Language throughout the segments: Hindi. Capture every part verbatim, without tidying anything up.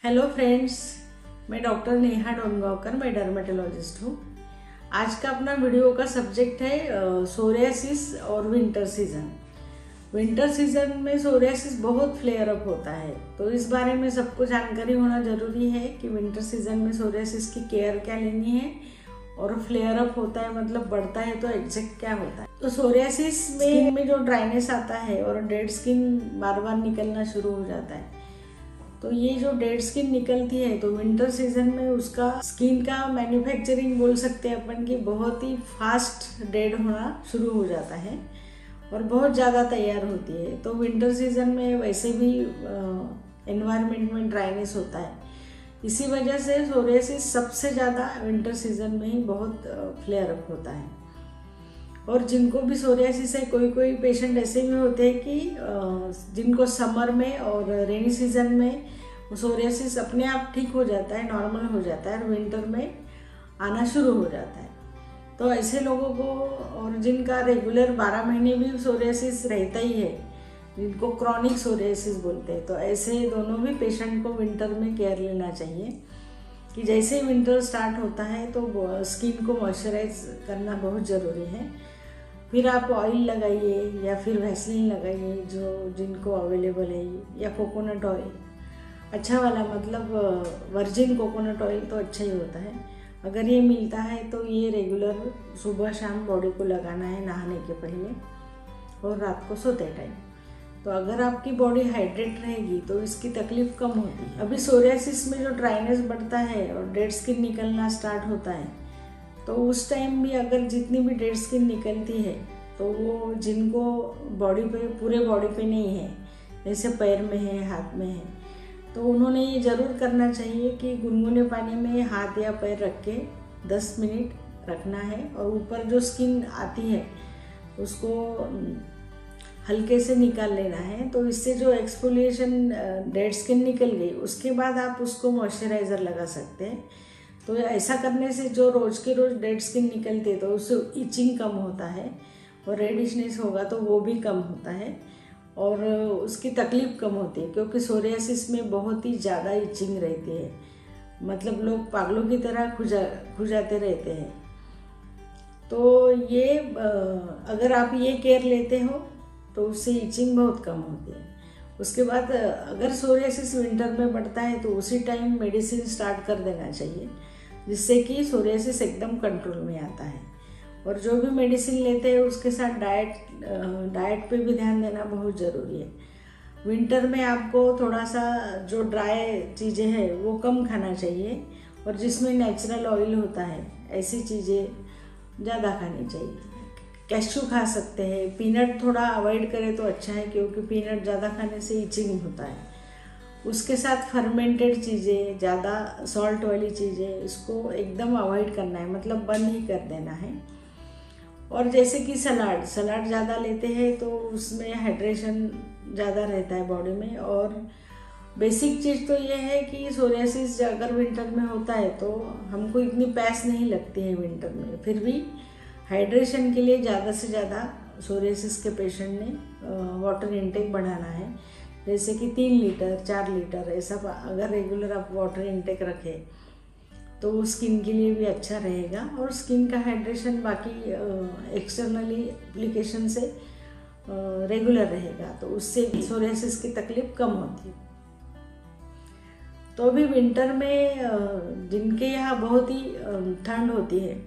हेलो फ्रेंड्स, मैं डॉक्टर नेहा डोनगांवकर, मैं डर्मेटोलॉजिस्ट हूँ। आज का अपना वीडियो का सब्जेक्ट है सोरियासिस और विंटर सीजन। विंटर सीजन में सोरियासिस बहुत फ्लेयर अप होता है, तो इस बारे में सबको जानकारी होना जरूरी है कि विंटर सीजन में सोरियासिस की केयर क्या लेनी है और फ्लेयर अप होता है मतलब बढ़ता है तो एग्जैक्ट क्या होता है। तो सोरियासिस में स्किन में जो ड्राइनेस आता है और डेड स्किन बार बार निकलना शुरू हो जाता है, तो ये जो डेड स्किन निकलती है तो विंटर सीजन में उसका स्किन का मैन्युफैक्चरिंग बोल सकते हैं अपन की बहुत ही फास्ट डेड होना शुरू हो जाता है और बहुत ज़्यादा तैयार होती है। तो विंटर सीजन में वैसे भी एनवायरनमेंट में ड्राइनेस होता है, इसी वजह से सोरियासिस सबसे ज़्यादा विंटर सीजन में ही बहुत फ्लेयर अप होता है। और जिनको भी सोरियासिस है, कोई कोई पेशेंट ऐसे भी होते हैं कि जिनको समर में और रेनी सीजन में सोरियासिस अपने आप ठीक हो जाता है, नॉर्मल हो जाता है और विंटर में आना शुरू हो जाता है। तो ऐसे लोगों को, और जिनका रेगुलर बारह महीने भी सोरियासिस रहता ही है, जिनको क्रॉनिक सोरियासिस बोलते हैं, तो ऐसे दोनों भी पेशेंट को विंटर में केयर लेना चाहिए कि जैसे ही विंटर स्टार्ट होता है तो स्किन को मॉइस्चराइज करना बहुत ज़रूरी है। फिर आप ऑयल लगाइए या फिर वैसलीन लगाइए जो जिनको अवेलेबल है, या कोकोनट ऑयल अच्छा वाला, मतलब वर्जिन कोकोनट ऑयल तो अच्छा ही होता है। अगर ये मिलता है तो ये रेगुलर सुबह शाम बॉडी को लगाना है नहाने के पहले और रात को सोते टाइम। तो अगर आपकी बॉडी हाइड्रेट रहेगी तो इसकी तकलीफ कम होती है। अभी सोरियासिस में जो ड्राइनेस बढ़ता है और डेड स्किन निकलना स्टार्ट होता है, तो उस टाइम भी अगर जितनी भी डेड स्किन निकलती है तो वो जिनको बॉडी पे, पूरे बॉडी पे नहीं है, जैसे पैर में है, हाथ में है, तो उन्होंने ये ज़रूर करना चाहिए कि गुनगुने पानी में हाथ या पैर रख के दस मिनट रखना है और ऊपर जो स्किन आती है उसको हल्के से निकाल लेना है। तो इससे जो एक्सफोलिएशन डेड स्किन निकल गई, उसके बाद आप उसको मॉइस्चराइज़र लगा सकते हैं। तो ऐसा करने से जो रोज़ के रोज़ डेड स्किन निकलती है तो उससे इचिंग कम होता है और रेडिशनेस होगा तो वो भी कम होता है और उसकी तकलीफ़ कम होती है, क्योंकि सोरियासिस में बहुत ही ज़्यादा इचिंग रहती है, मतलब लोग पागलों की तरह खुजा खुजाते रहते हैं। तो ये अगर आप ये केयर लेते हो तो उससे इचिंग बहुत कम होती है। उसके बाद अगर सोरियासिस विंटर में बढ़ता है तो उसी टाइम मेडिसिन स्टार्ट कर देना चाहिए, जिससे कि सोरियासिस एकदम कंट्रोल में आता है। और जो भी मेडिसिन लेते हैं उसके साथ डाइट डाइट पे भी ध्यान देना बहुत ज़रूरी है। विंटर में आपको थोड़ा सा जो ड्राई चीज़ें हैं वो कम खाना चाहिए और जिसमें नेचुरल ऑयल होता है ऐसी चीज़ें ज़्यादा खानी चाहिए। कैश्यू खा सकते हैं, पीनट थोड़ा अवॉइड करें तो अच्छा है, क्योंकि पीनट ज़्यादा खाने से इचिंग होता है। उसके साथ फर्मेंटेड चीज़ें, ज़्यादा सॉल्ट वाली चीज़ें, इसको एकदम अवॉइड करना है, मतलब बंद ही कर देना है। और जैसे कि सलाद सलाद ज़्यादा लेते हैं तो उसमें हाइड्रेशन ज़्यादा रहता है बॉडी में। और बेसिक चीज़ तो ये है कि सोरियासिस अगर विंटर में होता है तो हमको इतनी प्यास नहीं लगती है विंटर में, फिर भी हाइड्रेशन के लिए ज़्यादा से ज़्यादा सोरियासिस के पेशेंट ने वाटर इनटेक बढ़ाना है। जैसे कि तीन लीटर चार लीटर ऐसा अगर रेगुलर आप वाटर इनटेक रखें तो स्किन के लिए भी अच्छा रहेगा और स्किन का हाइड्रेशन बाकी एक्सटर्नली एप्लीकेशन से रेगुलर रहेगा, तो उससे भी सोरियासिस की तकलीफ कम होती है। तो अभी विंटर में जिनके यहाँ बहुत ही ठंड होती है,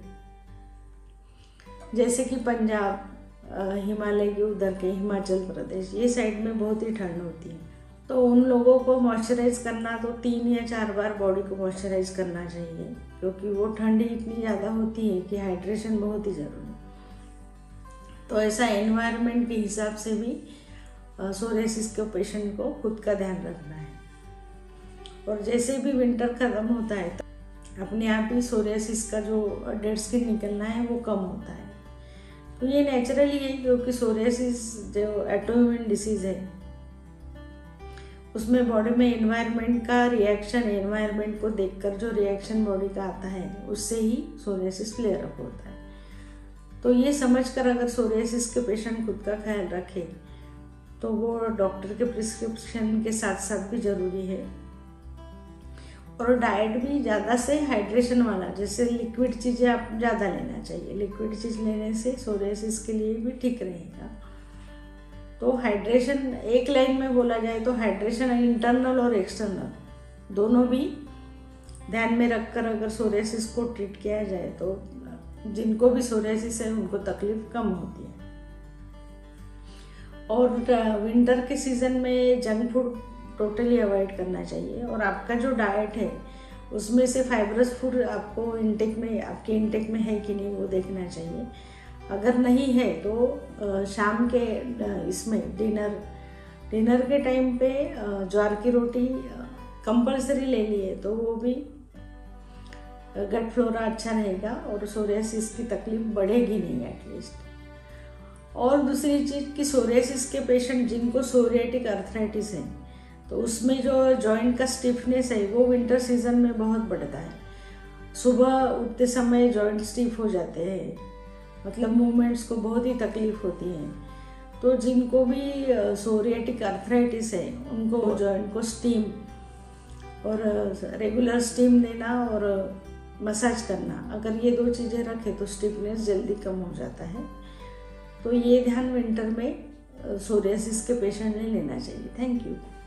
जैसे कि पंजाब, हिमालय के उधर के हिमाचल प्रदेश, ये साइड में बहुत ही ठंड होती है, तो उन लोगों को मॉइस्चराइज करना तो तीन या चार बार बॉडी को मॉइस्चराइज करना चाहिए, क्योंकि वो ठंडी इतनी ज़्यादा होती है कि हाइड्रेशन बहुत ही ज़रूरी है। तो ऐसा एनवायरनमेंट के हिसाब से भी सोरियासिस के पेशेंट को खुद का ध्यान रखना है। और जैसे भी विंटर ख़त्म होता है तो अपने आप ही सोरियासिस का जो डेड स्किन निकलना है वो कम होता है। तो ये नेचुरली है, क्योंकि सोरियासिस जो ऑटोइम्यून डिसीज़ है उसमें बॉडी में एनवायरनमेंट का रिएक्शन, एनवायरनमेंट को देखकर जो रिएक्शन बॉडी का आता है उससे ही सोरियासिस फ्लेयर अप होता है। तो ये समझकर अगर सोरियासिस के पेशेंट खुद का ख्याल रखे तो वो डॉक्टर के प्रिस्क्रिप्शन के साथ साथ भी ज़रूरी है। और डाइट भी ज़्यादा से हाइड्रेशन वाला, जैसे लिक्विड चीज़ें आप ज़्यादा लेना चाहिए। लिक्विड चीज़ लेने से सोरियासिस के लिए भी ठीक रहेगा। तो हाइड्रेशन एक लाइन में बोला जाए तो हाइड्रेशन इंटरनल और एक्सटर्नल दोनों भी ध्यान में रखकर अगर सोरियासिस को ट्रीट किया जाए तो जिनको भी सोरियासिस है उनको तकलीफ कम होती है। और विंटर के सीज़न में जंक फूड टोटली अवॉइड करना चाहिए। और आपका जो डाइट है उसमें से फाइबरस फूड आपको इंटेक में आपके इंटेक में है कि नहीं वो देखना चाहिए। अगर नहीं है तो शाम के इसमें डिनर डिनर के टाइम पे ज्वार की रोटी कंपलसरी ले लिए तो वो भी गट फ्लोरा अच्छा रहेगा और सोरियासिस की तकलीफ बढ़ेगी नहीं एटलीस्ट। और दूसरी चीज़ कि सोरियासिस के पेशेंट जिनको सोरियाटिक अर्थराइटिस है तो उसमें जो जॉइंट का स्टिफनेस है वो विंटर सीजन में बहुत बढ़ता है। सुबह उठते समय जॉइंट स्टिफ हो जाते हैं, मतलब मूवमेंट्स को बहुत ही तकलीफ होती है। तो जिनको भी सोरियाटिक अर्थराइटिस है उनको जॉइंट को स्टीम और रेगुलर स्टीम देना और मसाज करना, अगर ये दो चीज़ें रखें तो स्टिफनेस जल्दी कम हो जाता है। तो ये ध्यान विंटर में सोरियासिस के पेशेंट ने लेना चाहिए। Thank you.